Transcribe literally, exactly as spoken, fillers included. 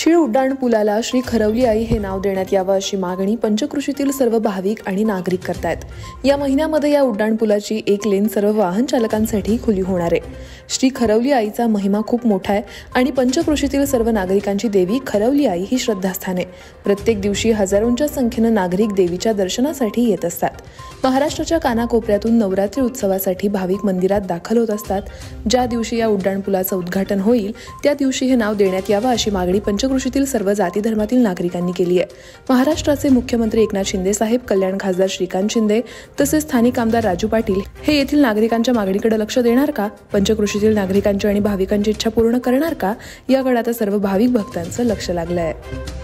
शीळ उड्डाण पुलाला श्री खरवली आई हे नाव देण्यात यावं अशी मागणी पंचक्रोशीतील सर्व भाविक आणि नागरिक करतायत। या महिन्यामध्ये या उड्डाण पुलाची एक लेन सर्व वाहन चालकांसाठी खुली होणार आहे। श्री खरवली आईचा महिमा खूप मोठा आहे आणि पंचक्रोशीतील सर्व नागरिकांची देवी खरवली आई ही श्रद्धास्थान आहे। प्रत्येक दिवशी हजारोंच्या संख्येनं नागरिक देवीच्या दर्शनासाठी येत असतात। महाराष्ट्राच्या कानाकोपऱ्यातून नवरात्री उत्सवासाठी भाविक मंदिरात दाखल होत असतात। ज्या दिवशी या उड्डाण पुलाचं उद्घाटन होईल त्या दिवशी हे नाव देण्यात यावं अशी मागणी पंचक्रोशीतील सर्व जाती धर्मातील नागरिकांनी केली आहे। महाराष्ट्राचे मुख्यमंत्री एकनाथ शिंदे साहेब, कल्याण खासदार श्रीकांत शिंदे तसेच स्थानिक आमदार राजू पाटील हे येथील नागरिकांच्या मागणीकडे लक्ष देणार का? पंचक्रोशीतील नागरिकांची आणि भाविकांची इच्छा पूर्ण करणार का? याकडे आता सर्व भाविक भक्तांचं लक्ष लागलं आहे।